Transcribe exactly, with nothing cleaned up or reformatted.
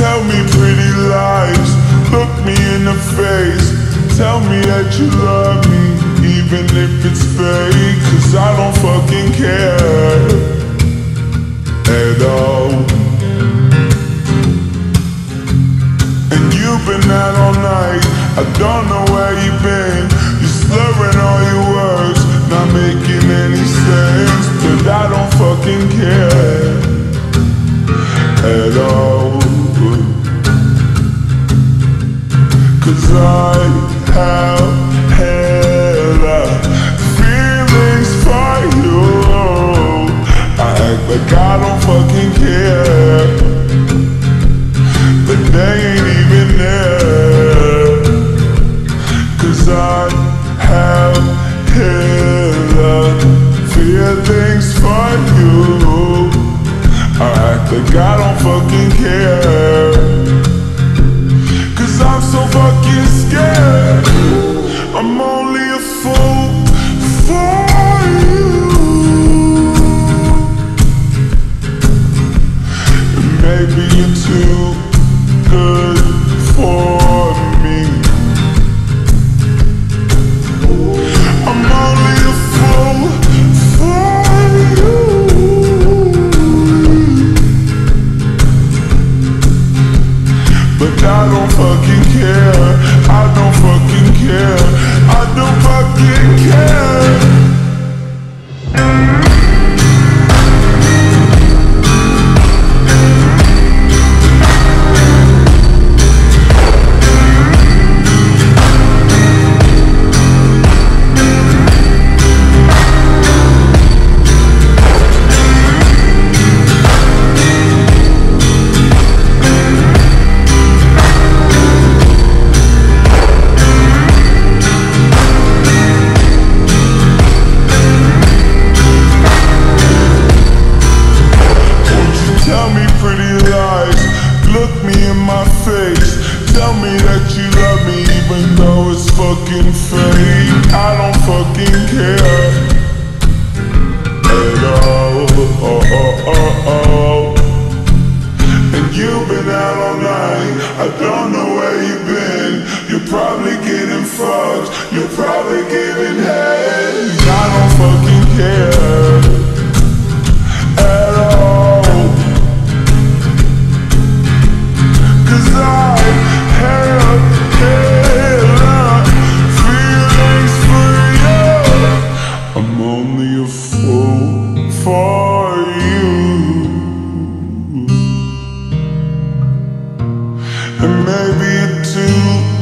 Tell me pretty lies, look me in the face. Tell me that you love me, even if it's fake. Cause I don't fucking care at all. And you've been out all night, I don't know where you've been. You're slurring all your words, not making any sense. But I don't fucking care at all. Cause I have hella feelings for you. I act like I don't fucking care, but they ain't even there. Cause I have hella feelings for you. I act like I don't fucking care, cause I'm so fucking scared. I'm only a fool for you. And maybe you're too good for me. I'm only a fool for you. But I don't fucking care, I don't fucking care, I don't fucking care. Tell me that you love me even though it's fucking fake. I don't fucking care at all. Oh, oh, oh, oh. And you've been out all night, I don't know where you've been. You're probably getting fucked, you're probably giving head. I don't fucking care at all. Cause I have hella feelings for you. I'm only a fool for you. And maybe you're too